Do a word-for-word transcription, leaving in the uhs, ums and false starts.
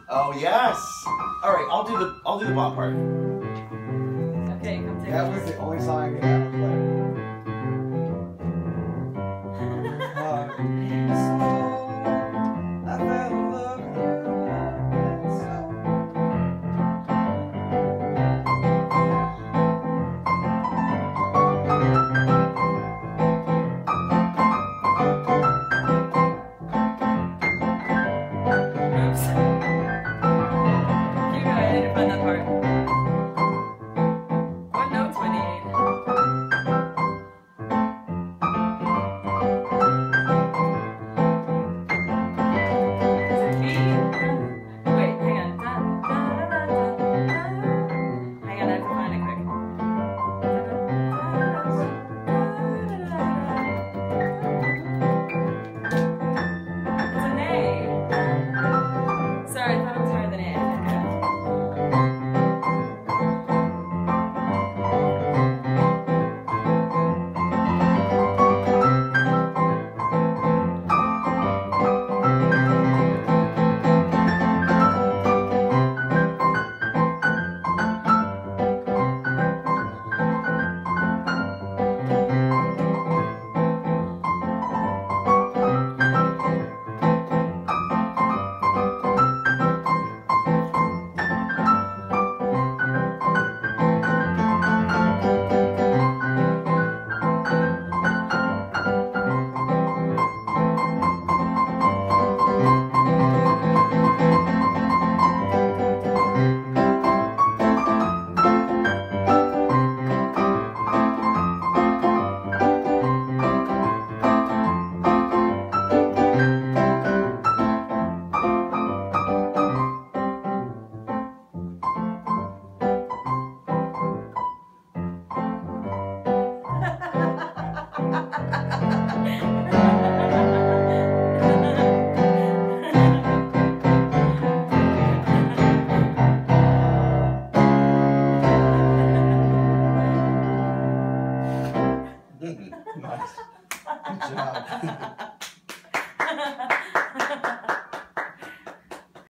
Oh yes. All right, I'll do the I'll do the bop part. Okay, come take That it. was the only song I could ever play. Uh, so I fell in love with you, and so. Oops. Keep going, I need to find that part. What notes do I need? Is it B? Wait, hang on. Da, da, da, da, da, da. Hang on, I have to find it quick. It's an A. Sorry, I thought it was higher than A. Nice. Good job.